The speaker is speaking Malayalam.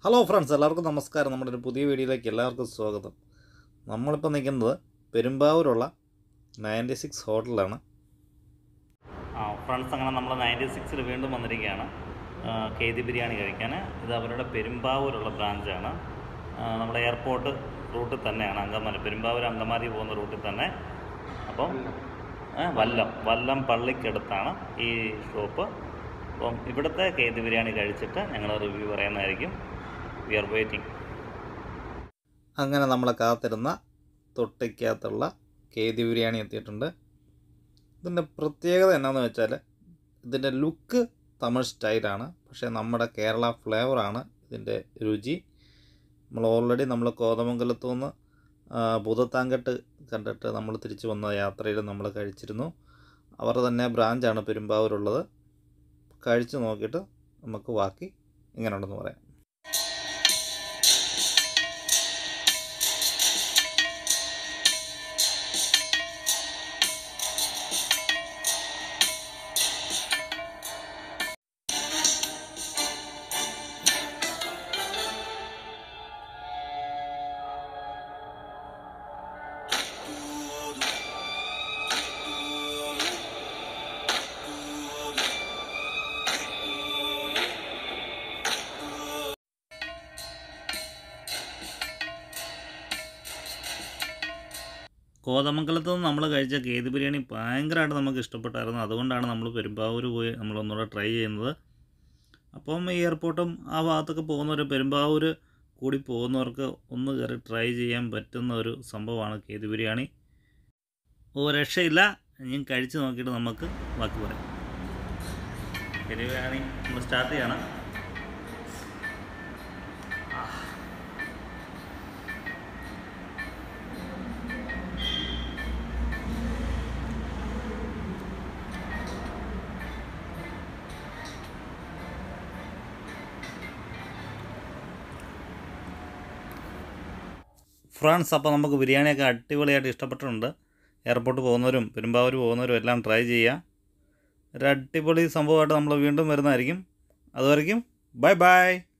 ഹലോ ഫ്രണ്ട്സ്, എല്ലാവർക്കും നമസ്കാരം. നമ്മുടെ ഒരു പുതിയ വീഡിയോയിലേക്ക് എല്ലാവർക്കും സ്വാഗതം. നമ്മളിപ്പോൾ നിൽക്കുന്നത് പെരുമ്പാവൂരുള്ള 96 ഹോട്ടലിലാണ്. ഫ്രണ്ട്സ്, അങ്ങനെ നമ്മൾ 96ൽ വീണ്ടും വന്നിരിക്കുകയാണ് കെയ്തി ബിരിയാണി കഴിക്കാൻ. ഇത് അവരുടെ പെരുമ്പാവൂരുള്ള ബ്രാഞ്ചാണ്. നമ്മുടെ എയർപോർട്ട് റൂട്ടിൽ തന്നെയാണ്, അങ്കമാലി, പെരുമ്പാവൂർ അങ്കമാലി പോകുന്ന റൂട്ടിൽ തന്നെ. അപ്പം വല്ലം പള്ളിക്കടുത്താണ് ഈ ഷോപ്പ്. അപ്പം ഇവിടുത്തെ കെയ്തി ബിരിയാണി കഴിച്ചിട്ട് ഞങ്ങൾ റിവ്യൂ പറയുന്നതായിരിക്കും. We are waiting. അങ്ങനെ നമ്മളെ കാത്തിരുന്ന തൊട്ടിക്കകത്തുള്ള കെയ്തി ബിരിയാണി എത്തിയിട്ടുണ്ട്. ഇതിൻ്റെ പ്രത്യേകത എന്നാന്ന് വെച്ചാൽ ഇതിൻ്റെ ലുക്ക് തമിഴ് സ്റ്റൈലാണ്, പക്ഷേ നമ്മുടെ കേരള ഫ്ലേവറാണ് ഇതിൻ്റെ രുചി. ഓൾറെഡി നമ്മൾ കോതമംഗലത്തു നിന്ന് ഭൂതത്താങ്കെട്ട് കണ്ടിട്ട് നമ്മൾ തിരിച്ചു വന്ന യാത്രയിൽ നമ്മൾ കഴിച്ചിരുന്നു. അവർ തന്നെ ബ്രാഞ്ചാണ് പെരുമ്പാവൂരുള്ളത്. കഴിച്ച് നോക്കിയിട്ട് നമുക്ക് ബാക്കി എങ്ങനെയുണ്ടെന്ന് പറയാം. കോതമംഗലത്ത് നിന്ന് നമ്മൾ കഴിച്ച കെയ്തി ബിരിയാണി ഭയങ്കരമായിട്ട് നമുക്ക് ഇഷ്ടപ്പെട്ടായിരുന്നു. അതുകൊണ്ടാണ് നമ്മൾ പെരുമ്പാവൂർ പോയി നമ്മളൊന്നുകൂടെ ട്രൈ ചെയ്യുന്നത്. അപ്പം ഈ എയർപോർട്ടും ആ ഭാഗത്തൊക്കെ പോകുന്നവർ, പെരുമ്പാവൂർ കൂടി പോകുന്നവർക്ക് ഒന്ന് കയറി ട്രൈ ചെയ്യാൻ പറ്റുന്ന ഒരു സംഭവമാണ് കെയ്തി ബിരിയാണി. രക്ഷയില്ല. ഞാൻ കഴിച്ച് നോക്കിയിട്ട് നമുക്ക് ബാക്കി പറയാം. കെയ്തി ബിരിയാണി നമ്മൾ സ്റ്റാർട്ട് ചെയ്യണം. ഫ്രണ്ട്സ്, അപ്പോൾ നമുക്ക് ബിരിയാണിയൊക്കെ അടിപൊളിയായിട്ട് ഇഷ്ടപ്പെട്ടിട്ടുണ്ട്. എയർപോർട്ട് പോകുന്നവരും പെരുമ്പാവൂർ പോകുന്നവരും എല്ലാം ട്രൈ ചെയ്യുക. ഒരു അടിപൊളി സംഭവമായിട്ട് നമ്മൾ വീണ്ടും വരുന്നതായിരിക്കും. അതുവരെയ്ക്കും ബൈ ബൈ.